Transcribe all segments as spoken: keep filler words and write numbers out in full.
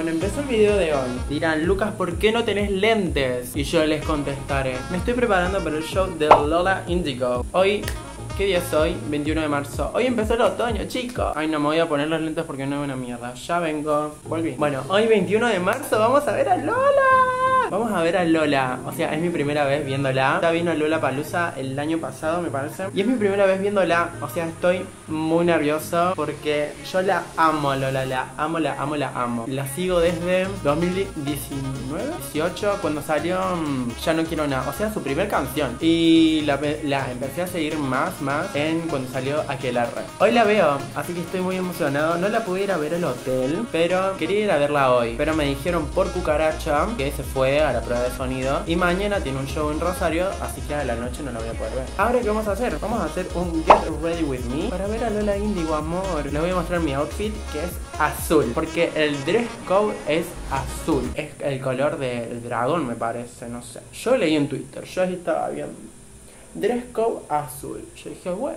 Bueno, empezó el video de hoy. Dirán, Lucas, ¿por qué no tenés lentes? Y yo les contestaré. Me estoy preparando para el show de Lola Indigo. Hoy... ¿Qué día es hoy? veintiuno de marzo. Hoy empezó el otoño, chicos. Ay, no me voy a poner los lentes porque no es una mierda. Ya vengo. Volví. Bueno, hoy veintiuno de marzo vamos a ver a Lola. Vamos a ver a Lola. O sea, es mi primera vez viéndola. Ya vino Lollapalooza el año pasado, me parece. Y es mi primera vez viéndola. O sea, estoy muy nervioso porque yo la amo, Lola. La amo, la amo, la amo. La sigo desde dos mil diecinueve, dieciocho, cuando salió mmm, Ya no quiero nada. O sea, su primer canción. Y la, la empecé a seguir más, más en cuando salió Aquelarre. Hoy la veo, así que estoy muy emocionado. No la pude ir a ver al hotel, pero quería ir a verla hoy. Pero me dijeron por cucaracha que se fue a la prueba de sonido. Y mañana tiene un show en Rosario, así que a la noche no la voy a poder ver. Ahora, ¿qué vamos a hacer? Vamos a hacer un Get Ready With Me para ver a Lola Indigo, amor. Les voy a mostrar mi outfit, que es azul, porque el dress code es azul. Es el color del dragón, me parece, no sé. Yo leí en Twitter, yo ahí estaba viendo dress code azul. Yo dije, bueno,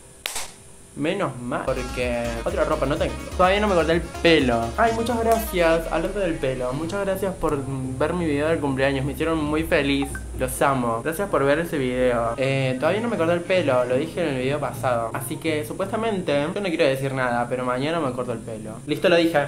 menos mal, porque otra ropa no tengo. Todavía no me corté el pelo. Ay, muchas gracias, hablando del pelo, muchas gracias por ver mi video del cumpleaños. Me hicieron muy feliz, los amo. Gracias por ver ese video. eh, Todavía no me corté el pelo, lo dije en el video pasado. Así que supuestamente, yo no quiero decir nada, pero mañana me corto el pelo. Listo, lo dije.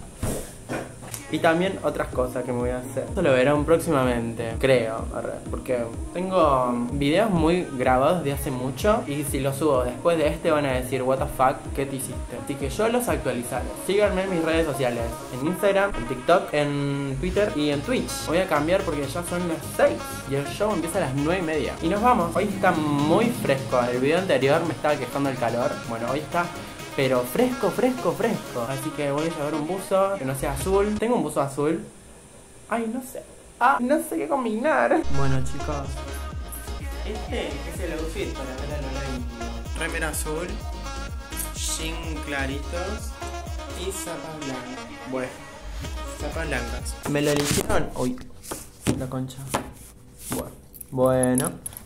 Y también otras cosas que me voy a hacer. Esto lo verán próximamente, creo, porque tengo videos muy grabados de hace mucho. Y si los subo después de este van a decir, what the fuck, ¿qué te hiciste? Así que yo los actualizaré. Síganme en mis redes sociales, en Instagram, en TikTok, en Twitter y en Twitch. Voy a cambiar porque ya son las seis y el show empieza a las nueve y media. Y nos vamos. Hoy está muy fresco. El video anterior me estaba quejando el calor. Bueno, hoy está... pero fresco, fresco, fresco. Así que voy a llevar un buzo que no sea azul. Tengo un buzo azul. Ay, no sé. Ah, no sé qué combinar. Bueno, chicos, este es el outfit para ver a Lola Indigo. Remera azul, jean claritos y zapas blancas. Bueno, zapas blancas. Me lo eligieron. Uy, la concha. Bueno, bueno.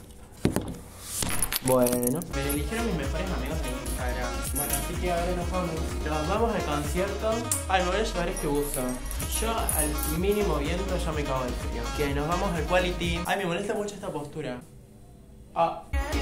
Bueno, me lo eligieron mis mejores amigos de Instagram. Bueno, así que ahora nos vamos. Nos vamos al concierto. Ay, me voy a llevar este buzo. Yo al mínimo viento ya me cago de frío. Que nos vamos al Quality. Ay, me molesta mucho esta postura. Ah.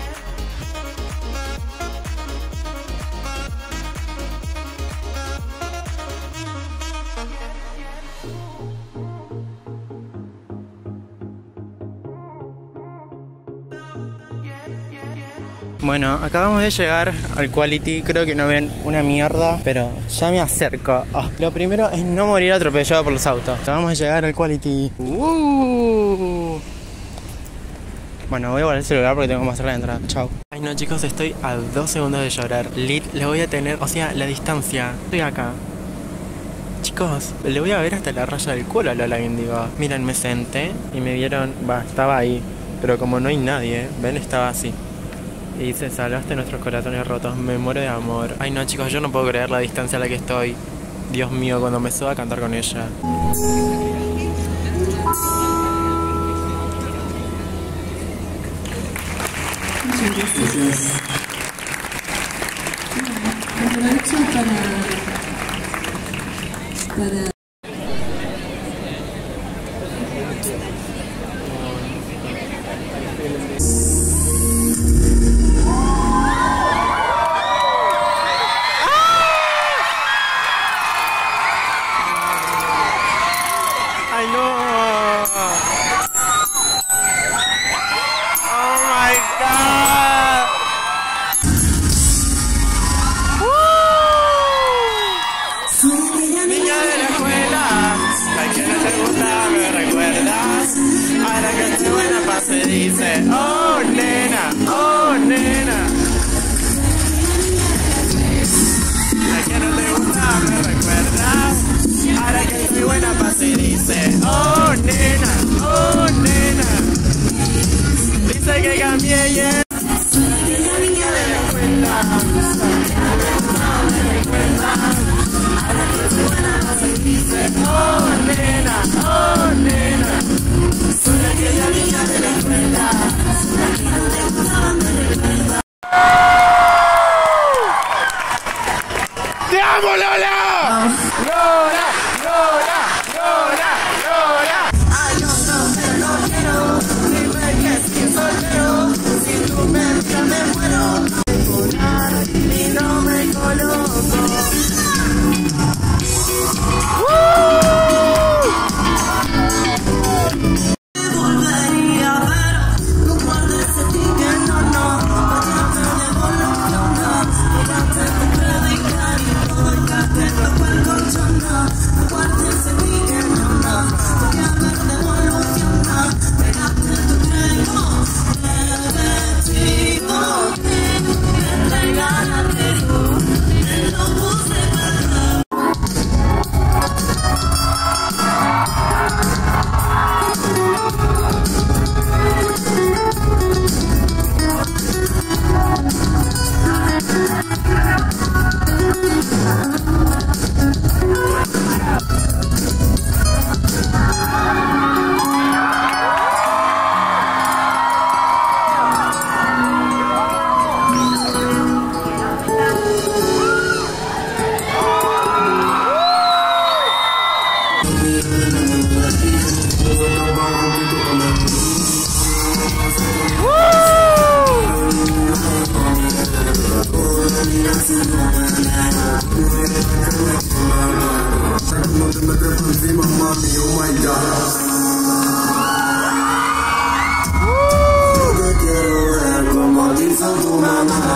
Bueno, acabamos de llegar al Quality. Creo que no ven una mierda, pero ya me acerco. Oh, lo primero es no morir atropellado por los autos. Acabamos de llegar al Quality. uh. Bueno, voy a guardar el celular porque tengo que mostrar la entrada. Chao. Ay no, chicos, estoy a dos segundos de llorar. Lit, le voy a tener, o sea, la distancia. Estoy acá. Chicos, le voy a ver hasta la raya del culo a Lola Indigo. Miren, me senté y me vieron, va, estaba ahí. Pero como no hay nadie, ven, estaba así. Y dice, salvaste nuestros corazones rotos, me muero de amor. Ay no, chicos, yo no puedo creer la distancia a la que estoy. Dios mío, cuando me suba a cantar con ella. Aprovecho para... para... ¡Ay, no! ¡Oh, my God! ¡Woo! Niña de la escuela, la que no te gusta, me recuerdas. Ahora que estoy buena pa' se dice, oh, nena, oh, nena. La que no te gusta, me recuerdas. Ahora que estoy buena pa' se dice, oh nena, oh nena. Dice que cambié y yeah. Soy la niña de la escuela. Ahora que estoy buena pa' se dice, oh nena, oh nena. Soy aquella niña de la escuela. La que no te gustaba me recuerda. ¡Te amo, Lola! ¡Lola! ¡Lola!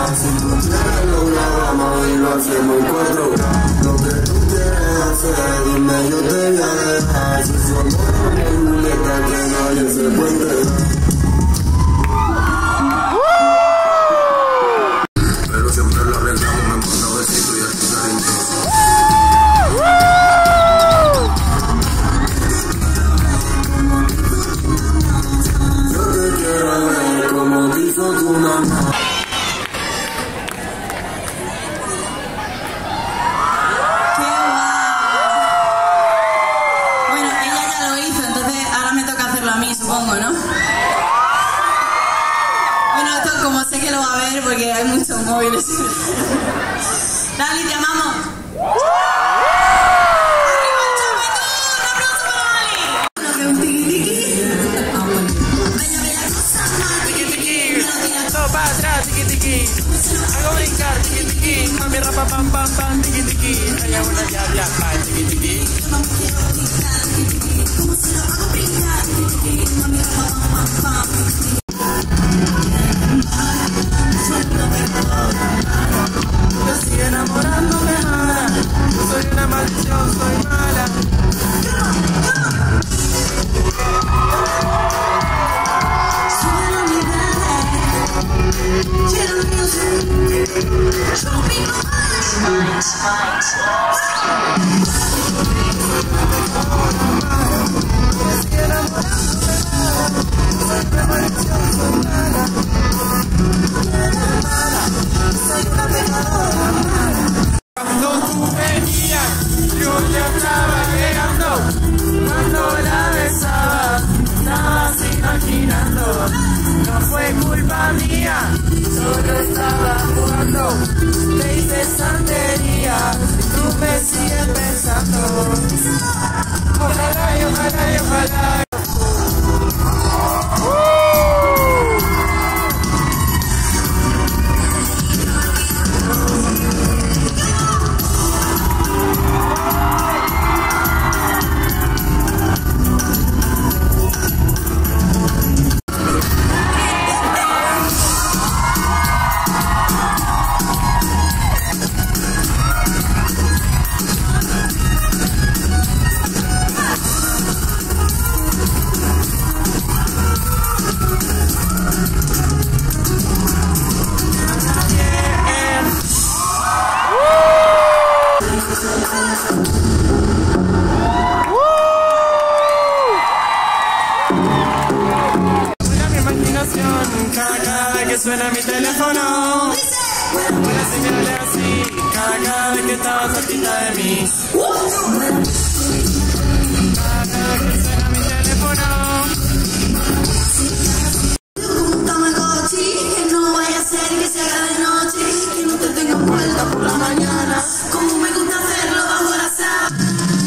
Si tú quieres lo grabamos y lo hacemos en cuatro K. Lo que tú quieres hacer, dime, yo te voy a dejar. Si su amor es una muleta que nadie se puede enterar. Pero siempre lo arreglamos, me importa besito y así cariñoso. Yo te quiero ver como hizo tu mamá. Supongo, ¿no? Bueno, esto como sé que lo va a ver porque hay muchos móviles. Dali, te amamos. ¡Arriba el chametón! ¡Un aplauso para Dali! Lo que es un tiqui-tiqui. Bella, bella cosa más. Tiqui-tiqui. Todo para atrás, tiqui-tiqui. Hago brincar, tiqui-tiqui. Mami, rapa, pam, pam, pam, tiqui-tiqui. Allá una ya, ya, pa, tiqui-tiqui. Como si lo hago brincar, tiqui-tiqui. Mami, rapa, pam, pam, pam. Me sigue enamorándome mala. Soy una maldición, soy mala. Cuando tú venías, yo ya estaba llegando. Cuando la besabas, estabas imaginando. No fue culpa mía, solo estaba jugando. Te hice santería y tú me sigues pensando. Ojalá y ojalá y ojalá. Cada vez que suena mi teléfono, una señal así, cada vez que estabas cerquita de mí. Cada vez que suena mi teléfono. Un tamagotchi, que no vaya a ser que se haga de noche, que no te tenga vuelta por la mañana, como me gusta hacerlo bajo la sábana.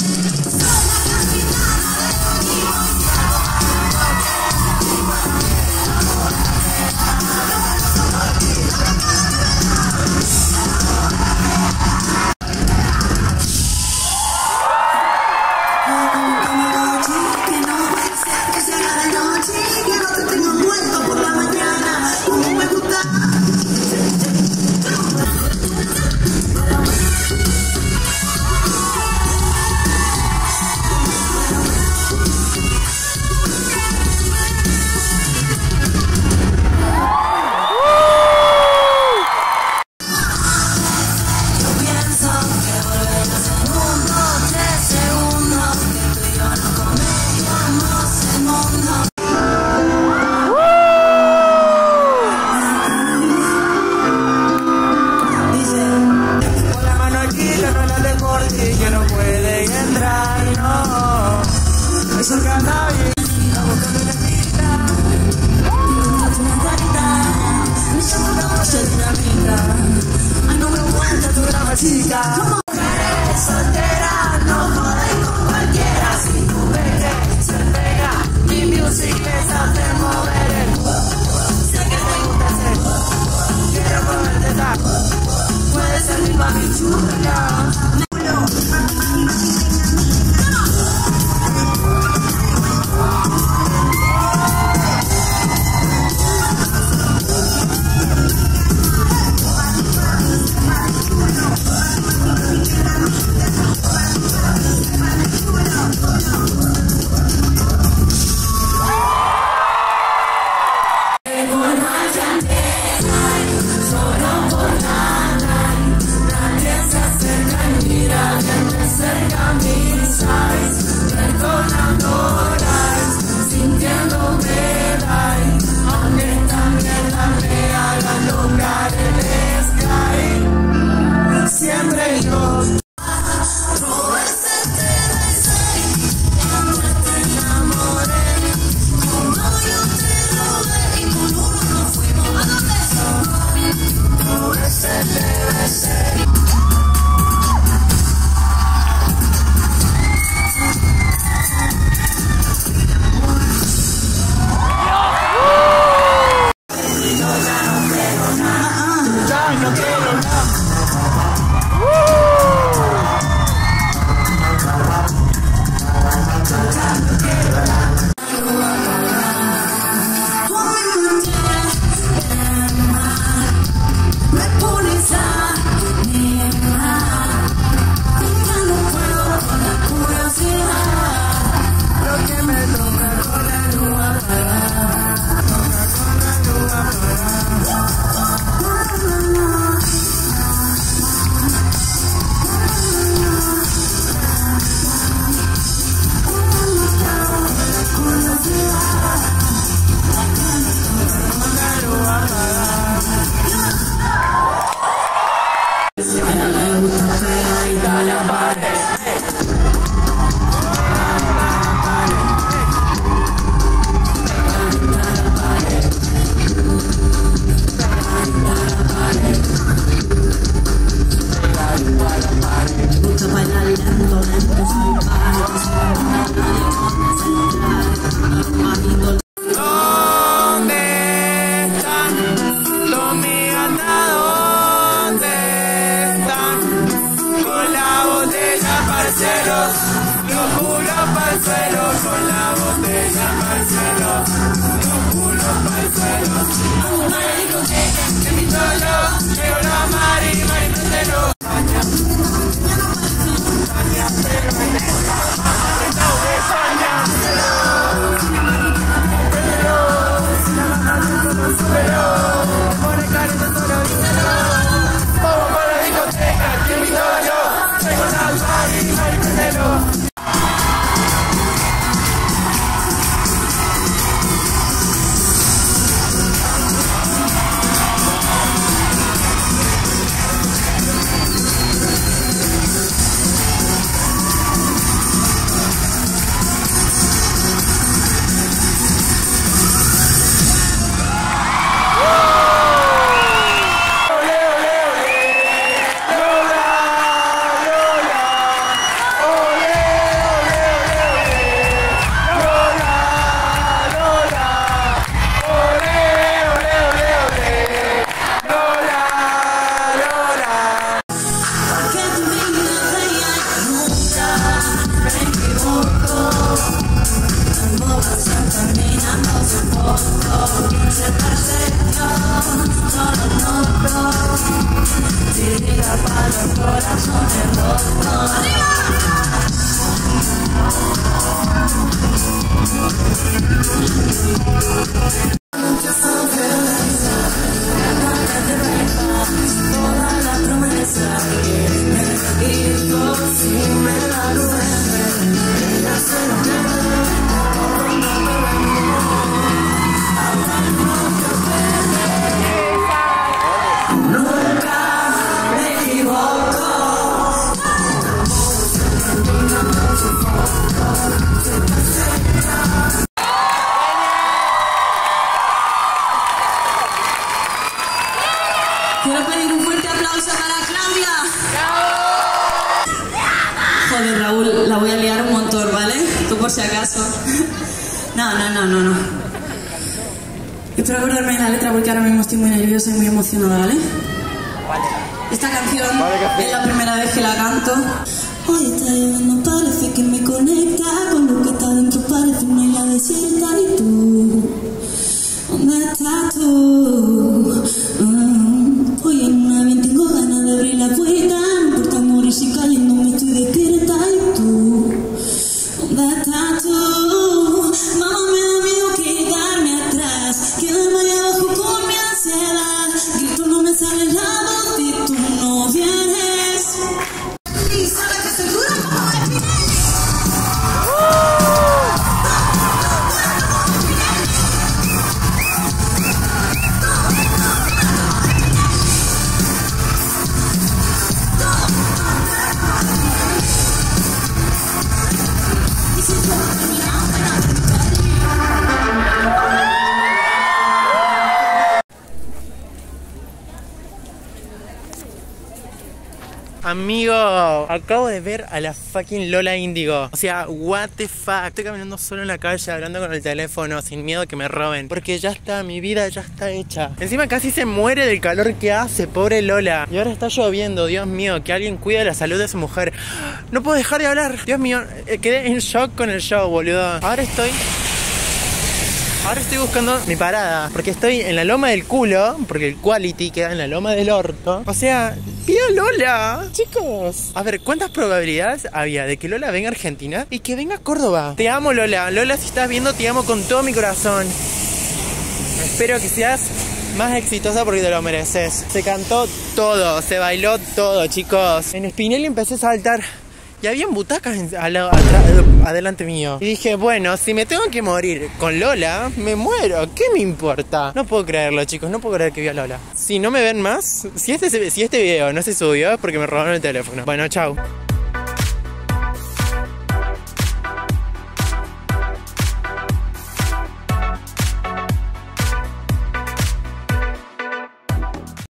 Que no pueden entrar, no. Eso que anda bien, la boca de una espita. Una carita, me llama una noche dinamita. Ay, no me cuenta tu drama, chica. Mujeres solteras, no joden con cualquiera. Si tú ves que se pega, mi music les hace mover el culo. Sé que te gusta hacer, quiero comerte tal. Puede ser mi mami chula. suelo, con la botella pa'l suelo, los culos pa'l suelo. Vamos para la discoteca, que mi solo, llegó la Mari, Mari Prendelo. España, España, pero me tengo la mano apretado de España. Pero, si la mano no supero, pone cara de solo, díselo. Vamos para la discoteca, que mi solo, llegó la Mari, Mari Prendelo. Quiero pedir un fuerte aplauso para Claudia. Joder, Raúl, la voy a liar un montón, ¿vale? Tú por si acaso. No, no, no, no, no. Espero acordarme de la letra porque ahora mismo estoy muy nerviosa y muy emocionada, ¿vale? Esta canción es la primera vez que la canto. Hoy está lloviendo, parece que me conecta con lo que está dentro, parece una isla desierta. ¿Y tú? ¿Dónde estás tú? Uh, hoy en un avión tengo ganas de abrir la puerta, no importa morir si cayéndome estoy despierta. ¿Y tú? ¿Dónde estás tú? Mamá, me da miedo quedarme atrás, quedarme allá abajo con mi ansiedad. Grito, no me sale la voz y tú no vienes. Y sabes que soy dura como Spinelli. Amigo, acabo de ver a la fucking Lola Índigo. O sea, what the fuck. Estoy caminando solo en la calle, hablando con el teléfono, sin miedo que me roben. Porque ya está, mi vida ya está hecha. Encima casi se muere del calor que hace, pobre Lola. Y ahora está lloviendo, Dios mío, que alguien cuide la salud de su mujer. No puedo dejar de hablar. Dios mío, quedé en shock con el show, boludo. Ahora estoy... Ahora estoy buscando mi parada, porque estoy en la loma del culo, porque el quality queda en la loma del orto. O sea, pido Lola, chicos. A ver, ¿cuántas probabilidades había de que Lola venga a Argentina y que venga a Córdoba? Te amo, Lola. Lola, si estás viendo, te amo con todo mi corazón. Espero que seas más exitosa porque te lo mereces. Se cantó todo, se bailó todo, chicos. En Spinelli empecé a saltar. Y habían butacas en, a la, a, adelante mío. Y dije, bueno, si me tengo que morir con Lola, me muero. ¿Qué me importa? No puedo creerlo, chicos. No puedo creer que vi a Lola. Si no me ven más, si este, si este video no se subió es porque me robaron el teléfono. Bueno, chao.